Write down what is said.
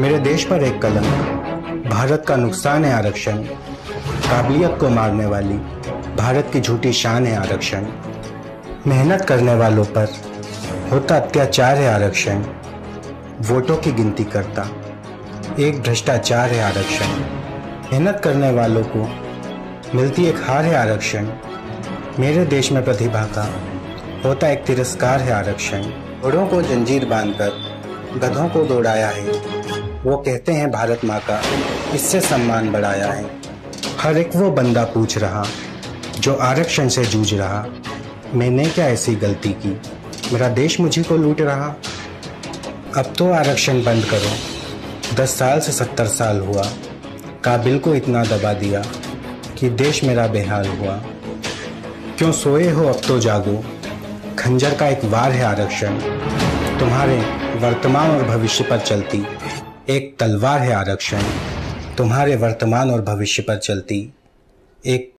मेरे देश पर एक कलंक, भारत का नुकसान है आरक्षण। काबिलियत को मारने वाली भारत की झूठी शान है आरक्षण। मेहनत करने वालों पर होता अत्याचार है आरक्षण। वोटों की गिनती करता एक भ्रष्टाचार है आरक्षण। मेहनत करने वालों को मिलती एक हार है आरक्षण। मेरे देश में प्रतिभा का होता एक तिरस्कार है आरक्षण। घोड़ों को जंजीर बांधकर गधों को दौड़ाया है। वो कहते हैं भारत माँ का इससे सम्मान बढ़ाया है। हर एक वो बंदा पूछ रहा जो आरक्षण से जूझ रहा, मैंने क्या ऐसी गलती की, मेरा देश मुझी को लूट रहा। अब तो आरक्षण बंद करो, 10 साल से 70 साल हुआ। काबिल को इतना दबा दिया कि देश मेरा बेहाल हुआ। क्यों सोए हो, अब तो जागो, खंजर का एक वार है आरक्षण। तुम्हारे वर्तमान और भविष्य पर चलती एक तलवार है आरक्षण। तुम्हारे वर्तमान और भविष्य पर चलती एक